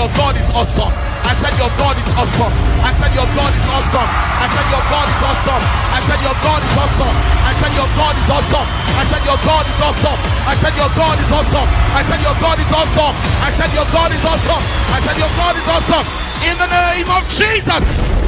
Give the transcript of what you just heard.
your God is awesome. I said your God is awesome. I said your God is awesome. I said your God is awesome. I said your God is awesome. I said your God is awesome. I said your God is awesome. I said your God is awesome. I said your God is awesome. I said your God is awesome. I said your God is awesome. In the name of Jesus.